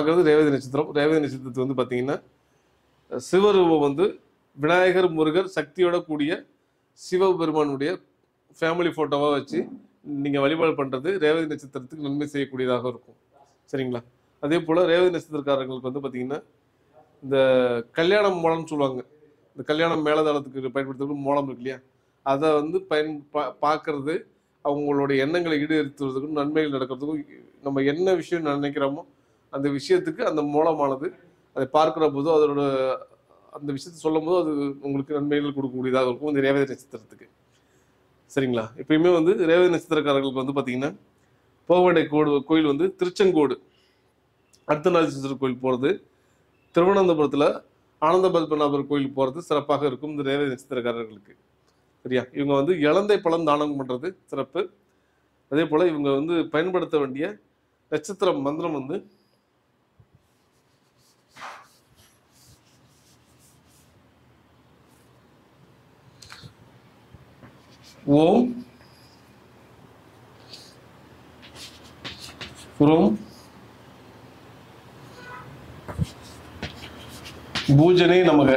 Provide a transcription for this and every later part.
பார்க்குறது ரேவதி நட்சத்திரம். ரேவதி நட்சத்திரத்துக்கு வந்து பார்த்தீங்கன்னா சிவரூபம் வந்து விநாயகர், முருகர், சக்தியோட கூடிய சிவபெருமானுடைய ஃபேமிலி ஃபோட்டோவாக வச்சு நீங்கள் வழிபாடு பண்ணுறது ரேவதி நட்சத்திரத்துக்கு நன்மை செய்யக்கூடியதாக இருக்கும். சரிங்களா? அதே போல் ரேவதி நட்சத்திரக்காரங்களுக்கு வந்து பார்த்தீங்கன்னா இந்த கல்யாணம் மூலம்னு சொல்லுவாங்க. இந்த கல்யாணம் மேலதாளத்துக்கு பயன்படுத்துறது மூலம் இருக்கு இல்லையா, அதை வந்து பார்க்கறது அவங்களுடைய எண்ணங்களை ஈடேற்றுவதற்கும் நன்மைகள் நடக்கிறதுக்கும் நம்ம என்ன விஷயம் நினைக்கிறோமோ அந்த விஷயத்துக்கு அந்த மூலமானது அதை பார்க்குற போதோ அதோட அந்த விஷயத்தை சொல்லும் போது அது உங்களுக்கு நன்மைகள் கொடுக்கக்கூடியதாக இருக்கும் இந்த ரேவதி நட்சத்திரத்துக்கு. சரிங்களா? எப்பயுமே வந்து ரேவதி நட்சத்திரக்காரர்களுக்கு வந்து பார்த்தீங்கன்னா போக வேண்டிய கோயில் வந்து திருச்செங்கோடு அர்த்தநாதீஸ்வரர் கோயில் போகிறது, திருவனந்தபுரத்தில் ஆனந்த பத்மநாபர் கோயில் போகிறது சிறப்பாக இருக்கும் இந்த ரேவதி நட்சத்திரக்காரர்களுக்கு. சரியா? இவங்க வந்து இலந்தை பழம் தானம் பண்ணுறது சிறப்பு. அதே போல் இவங்க வந்து பயன்படுத்த வேண்டிய நட்சத்திர மந்திரம் வந்து ஓம் ரோம் பூஜனை நமக.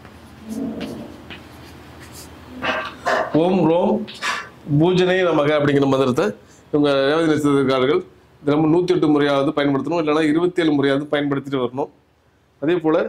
ஓம் ரோம் பூஜனை நமக அப்படிங்கிற மந்திரத்தை இவங்க ரேவதி நட்சத்திரக்காரர்கள் தினமும் 108 முறையாவது பயன்படுத்தணும், இல்லைன்னா 27 முறையாவது பயன்படுத்திட்டு வரணும். அதே போல்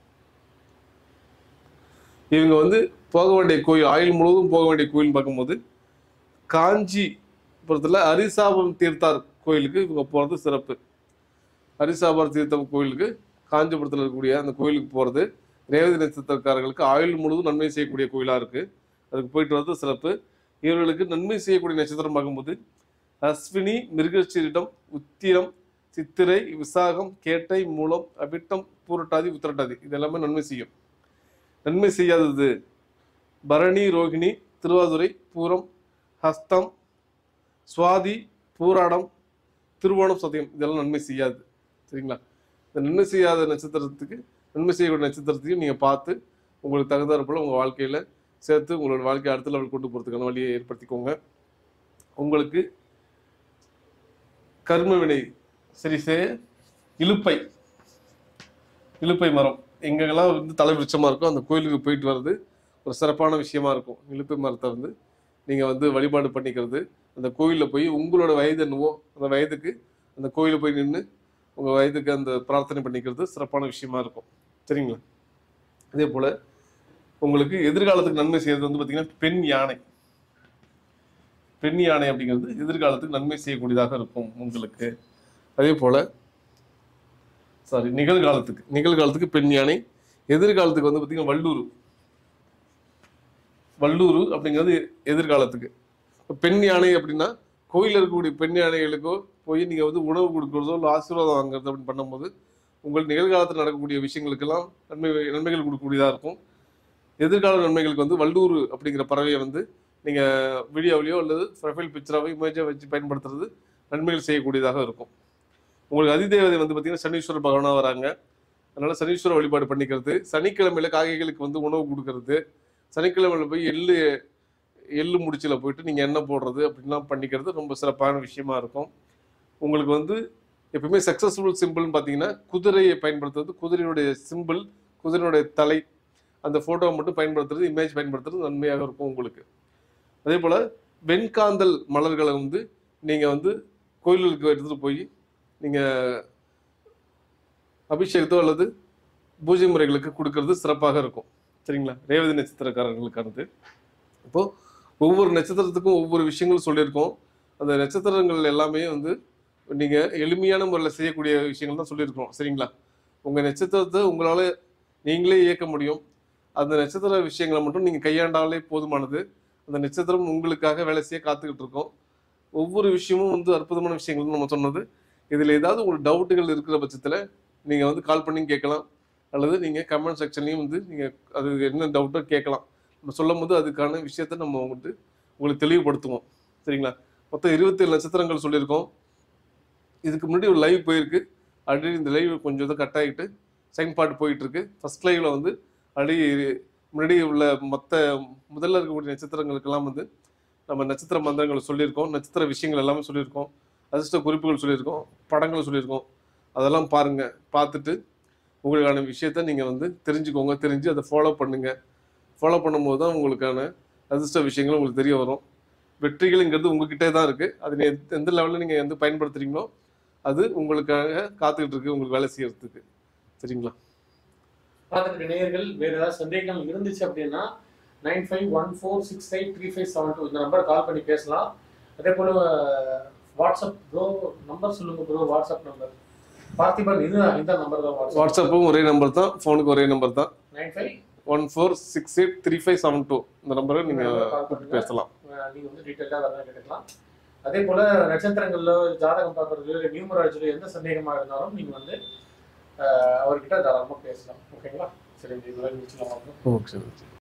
இவங்க வந்து போக வேண்டிய கோயில், ஆயுள் முழுவதும் போக வேண்டிய கோயில்னு பார்க்கும்போது காஞ்சிபுரத்தில் அரிசாபம் தீர்த்தார் கோயிலுக்கு இவங்க போகிறது சிறப்பு. அரிசாபர் தீர்த்தம் கோயிலுக்கு காஞ்சிபுரத்தில் இருக்கக்கூடிய அந்த கோயிலுக்கு போகிறது ரேவதி நட்சத்திரக்காரர்களுக்கு ஆயுள் முழுவதும் நன்மை செய்யக்கூடிய கோயிலாக இருக்குது. அதுக்கு போயிட்டு வர்றது சிறப்பு. இவர்களுக்கு நன்மை செய்யக்கூடிய நட்சத்திரம் பார்க்கும்போது அஸ்வினி, மிருகசீரிடம், உத்திரம், சித்திரை, விசாகம், கேட்டை, மூலம், அபிட்டம், பூரட்டாதி, உத்திரட்டாதி இது எல்லாமே நன்மை செய்யும். நன்மை செய்யாதது பரணி, ரோகிணி, திருவாதுரை, பூரம், ஹஸ்தம், சுவாதி, பூராடம், திருவோணம், சதயம் இதெல்லாம் நன்மை செய்யாது. சரிங்களா? இந்த நன்மை செய்யாத நட்சத்திரத்துக்கு நன்மை செய்யக்கூடிய நட்சத்திரத்தையும் நீங்கள் பார்த்து உங்களுக்கு தகுந்தாற் போல் உங்கள் வாழ்க்கையில் சேர்த்து உங்களோட வாழ்க்கையை அடுத்த லெவல் கொண்டு போகிறதுக்கான வழியை ஏற்படுத்திக்கோங்க. உங்களுக்கு கர்ம வினை சரி செய்ய இலுப்பை மரம் எங்கெல்லாம் வந்து தலைவிருச்சமாக இருக்கும் அந்த கோயிலுக்கு போயிட்டு வர்றது ஒரு சிறப்பான விஷயமா இருக்கும். இலுப்பை மரத்தை வந்து நீங்கள் வந்து வழிபாடு பண்ணிக்கிறது, அந்த கோயிலில் போய் உங்களோட வயது என்னவோ அந்த வயதுக்கு அந்த கோயிலில் போய் நின்று உங்கள் வயதுக்கு அந்த பிரார்த்தனை பண்ணிக்கிறது சிறப்பான விஷயமா இருக்கும். சரிங்களா? அதே போல் உங்களுக்கு எதிர்காலத்துக்கு நன்மை செய்கிறது வந்து பார்த்தீங்கன்னா பெண் யானை அப்படிங்கிறது எதிர்காலத்துக்கு நன்மை செய்யக்கூடியதாக இருக்கும் உங்களுக்கு. அதே போல் நிகழ்காலத்துக்கு பெண் யானை, எதிர்காலத்துக்கு வந்து பார்த்தீங்கன்னா வல்லூரு அப்படிங்கிறது எதிர்காலத்துக்கு. பெண் யானை அப்படின்னா கோயிலில் இருக்கக்கூடிய பெண் யானைகளுக்கோ போய் நீங்கள் வந்து உணவு கொடுக்குறதோ இல்லை ஆசீர்வாதம் வாங்குறது அப்படின்னு பண்ணும்போது உங்கள் நிகழ்காலத்தில் நடக்கக்கூடிய விஷயங்களுக்கெல்லாம் நன்மைகள் கொடுக்கக்கூடியதாக இருக்கும். எதிர்கால நன்மைகளுக்கு வந்து வல்லூர் அப்படிங்கிற பறவையை வந்து நீங்கள் வீடியோவிலையோ அல்லது ப்ரொஃபைல் பிக்சராகவோ இமேஜாக வச்சு பயன்படுத்துறது நன்மைகள் செய்யக்கூடியதாக இருக்கும். உங்களுக்கு அதிதேவதை வந்து பார்த்தீங்கன்னா சனீஸ்வரர் பகவானாக வராங்க. அதனால் சனீஸ்வரர் வழிபாடு பண்ணிக்கிறது, சனிக்கிழமையில் காக்கைகளுக்கு வந்து உணவு கொடுக்கறது, சனிக்கிழமையில் போய் எள்ளு முடிச்சில் போயிட்டு நீங்கள் எண்ணெய் போடுறது அப்படின்லாம் பண்ணிக்கிறது ரொம்ப சிறப்பான விஷயமா இருக்கும். உங்களுக்கு வந்து எப்பவுமே சக்ஸஸ்ஃபுல் சிம்பிள்னு பார்த்தீங்கன்னா குதிரையை பயன்படுத்துறது, குதிரையினுடைய சிம்பிள், குதிரையினுடைய தலை அந்த ஃபோட்டோவை மட்டும் பயன்படுத்துறது, இமேஜ் பயன்படுத்துறது நன்மையாக இருக்கும் உங்களுக்கு. அதே போல் வெண்காந்தல் மலர்களை வந்து நீங்கள் வந்து கோயிலுக்கு எடுத்துகிட்டு போய் நீங்கள் அபிஷேகத்தோ அல்லது பூஜை முறைகளுக்கு கொடுக்கறது சிறப்பாக இருக்கும். சரிங்களா? ரேவதி நட்சத்திரக்காரர்களுக்கானது. இப்போது ஒவ்வொரு நட்சத்திரத்துக்கும் ஒவ்வொரு விஷயங்கள் சொல்லியிருக்கோம். அந்த நட்சத்திரங்கள் எல்லாமே வந்து நீங்கள் எளிமையான முறையில் செய்யக்கூடிய விஷயங்கள் தான் சொல்லியிருக்கோம். சரிங்களா? உங்கள் நட்சத்திரத்தை உங்களால் நீங்களே இயக்க முடியும். அந்த நட்சத்திர விஷயங்களை மட்டும் நீங்கள் கையாண்டாலே போதுமானது. அந்த நட்சத்திரம் உங்களுக்காக வேலை செய்ய காத்துக்கிட்டு இருக்கோம். ஒவ்வொரு விஷயமும் வந்து அற்புதமான விஷயங்கள் நம்ம சொன்னது. இதில் ஏதாவது உங்களுக்கு டவுட்டுகள் இருக்கிற பட்சத்தில் நீங்கள் வந்து கால் பண்ணி கேட்கலாம், அல்லது நீங்கள் கமெண்ட் செக்ஷன்லையும் வந்து நீங்கள் அது என்ன டவுட்டோ கேட்கலாம். நம்ம சொல்லும் போது அதுக்கான விஷயத்தை நம்ம உங்களுக்கு தெளிவுபடுத்துவோம். சரிங்களா? மொத்தம் 27 நட்சத்திரங்கள் சொல்லியிருக்கோம். இதுக்கு முன்னாடி ஒரு லைவ் போயிருக்கு. ஆல்ரெடி இந்த லைவ் கொஞ்சம் இதை கட் ஆகிட்டு செகண்ட் பார்ட் போயிட்டுருக்கு. ஃபர்ஸ்ட் லைவ்ல வந்து ஆல்ரெடி முன்னாடி உள்ள முதல்ல இருக்கக்கூடிய நட்சத்திரங்களுக்கெல்லாம் வந்து நம்ம நட்சத்திர மந்திரங்களை சொல்லியிருக்கோம், நட்சத்திர விஷயங்கள் எல்லாமே சொல்லியிருக்கோம், அதிர்ஷ்ட குறிப்புகள் சொல்லியிருக்கோம், படங்கள் சொல்லியிருக்கோம். அதெல்லாம் பாருங்க. பார்த்துட்டு உங்களுக்கான விஷயத்த நீங்கள் வந்து தெரிஞ்சுக்கோங்க. தெரிஞ்சு அதை ஃபாலோ பண்ணுங்க. ஃபாலோ பண்ணும்போது தான் உங்களுக்கான அதிர்ஷ்ட விஷயங்கள் உங்களுக்கு தெரிய வரும். வெற்றிகள்ங்கிறது உங்ககிட்டே தான் இருக்குது. அது எந்த லெவலில் நீங்கள் வந்து பயன்படுத்துகிறீங்களோ அது உங்களுக்காக காத்துக்கிட்டு இருக்கு, உங்களுக்கு வேலை செய்யறதுக்கு. சரிங்களா? பார்த்துட்டு நேயர்கள் வேறு ஏதாவது சந்தேகங்கள் இருந்துச்சு அப்படின்னா 9514683572 இந்த நம்பர் கால் பண்ணி பேசலாம். அதே போல வாட்ஸ்அப் ப்ரோ நம்பர் சொல்லுங்க ப்ரோ. வாட்ஸ்அப் நம்பர் பார்த்திபன் இந்த நம்பர் தான். வாட்ஸ்அப்பும் ஒரே நம்பர் தான், ஃபோனுக்கு ஒரே நம்பர் தான். 9514683572 இந்த நம்பரை நீங்கள் பேசலாம். நீங்கள் வந்து டீட்டெயிலாக வேறு கேட்டுக்கலாம். அதே போல் நட்சத்திரங்களில் ஜாதகம் பார்க்குறது நியூமராலஜியில் எந்த சந்தேகமாக இருந்தாலும் நீங்கள் வந்து அவர்கிட்ட தாராளமாக பேசலாம். ஓகேங்களா? சரி, இதெல்லாம் முடிச்சுக்கலாம். ஓகே.